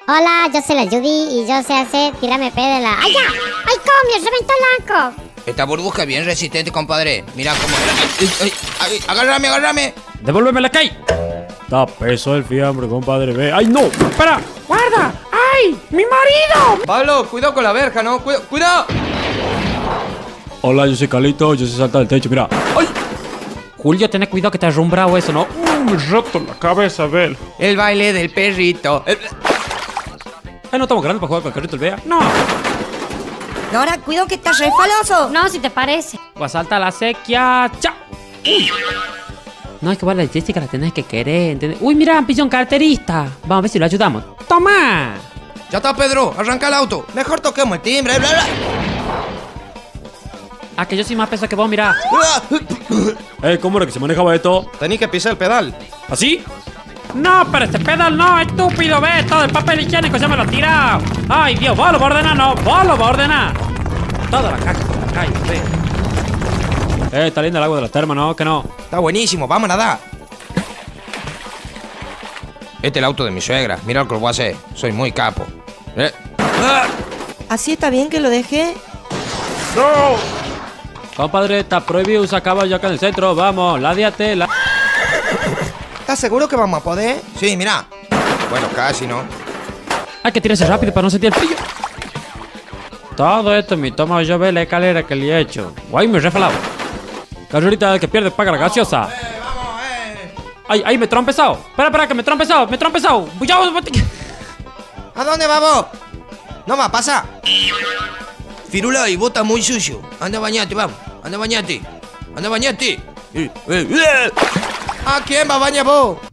Hola, yo soy la Judy y yo sé hacer tirarme de la... ¡Ay, ya! ¡Ay, coño! ¡Reventó el arco! Esta burbuja es bien resistente, compadre. Mira cómo... ¡Ay! ¡Agárrame, agárrame! ¡Devuélveme la Kay! Da peso el fiambre, compadre. Ve. ¡Ay, no! ¡Espera! ¡Guarda! ¡Ay! ¡Mi marido! Pablo, cuidado con la verja, ¿no? ¡Cuidado! Hola, yo soy Calito. Yo sé saltar del techo, mira. ¡Ay! Julio, ten cuidado que te has rumbrado eso, ¿no? Me roto la cabeza, Bel. El baile del perrito. Ay, no estamos grandes para jugar con el carrito, el Bea. No. Nora, cuidado que estás refaloso. No, si te parece. Va a saltar la sequía. ¡Chao! ¡Uy! No, es que vos la Jessica la tenés que querer, ¿entendés? ¡Uy, mira, pillón carterista! Vamos a ver si lo ayudamos. ¡Toma! Ya está, Pedro. Arranca el auto. Mejor toquemos el timbre. Bla, bla. Ah, que yo soy más peso que vos, mira. ¿Cómo era que se manejaba esto? Tení que pisar el pedal. ¿Así? No, pero este pedal no, estúpido, ve, todo el papel higiénico ya me lo ha tirado. Ay, Dios, vos lo vas a ordenar, no, vos lo vas a ordenar. Toda la caca de la calle, ve. Está linda el agua de la terma, ¿no? Que no. Está buenísimo, vamos a nadar. Este es el auto de mi suegra. Mira lo que lo voy a hacer. Soy muy capo. ¿Así está bien que lo deje? Compadre, está prohibido usar caballo acá en el centro. Vamos, ládíate, ¿Estás seguro que vamos a poder? Sí, mira. Bueno, casi, ¿no? Hay que tirarse rápido para no sentir el pillo. Todo esto en mi toma yo ve la escalera que le he hecho. Guay, me he refalado. Casualita, el que pierde paga la gaseosa. Vamos. Ay, me he trompezado. Espera, que me he trompezado. ¿A dónde vamos? No más, pasa. Firula y bota muy sucio. Anda, bañate, vamos. Anda, bañate. ¿A quién va a bañar vos?